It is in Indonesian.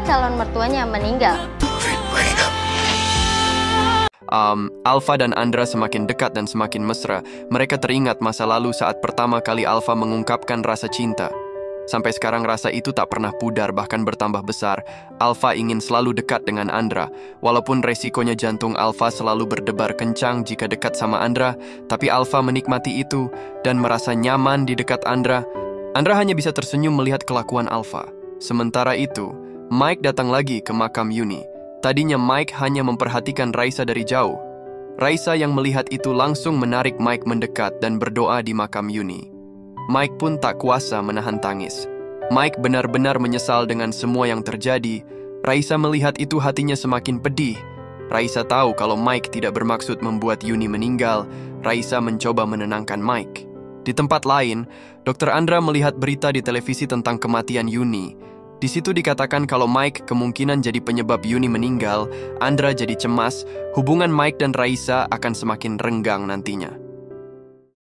calon mertuanya meninggal. Alpha dan Andra semakin dekat dan semakin mesra. Mereka teringat masa lalu saat pertama kali Alpha mengungkapkan rasa cinta. Sampai sekarang rasa itu tak pernah pudar, bahkan bertambah besar. Alpha ingin selalu dekat dengan Andra. Walaupun resikonya jantung Alpha selalu berdebar kencang jika dekat sama Andra, tapi Alpha menikmati itu dan merasa nyaman di dekat Andra. Andra hanya bisa tersenyum melihat kelakuan Alpha. Sementara itu, Mike datang lagi ke makam Yuni. Tadinya Mike hanya memperhatikan Raisa dari jauh. Raisa yang melihat itu langsung menarik Mike mendekat dan berdoa di makam Yuni. Mike pun tak kuasa menahan tangis. Mike benar-benar menyesal dengan semua yang terjadi. Raisa melihat itu hatinya semakin pedih. Raisa tahu kalau Mike tidak bermaksud membuat Yuni meninggal. Raisa mencoba menenangkan Mike. Di tempat lain, Dr. Andra melihat berita di televisi tentang kematian Yuni. Di situ dikatakan kalau Mike kemungkinan jadi penyebab Yuni meninggal. Andra jadi cemas, hubungan Mike dan Raisa akan semakin renggang nantinya.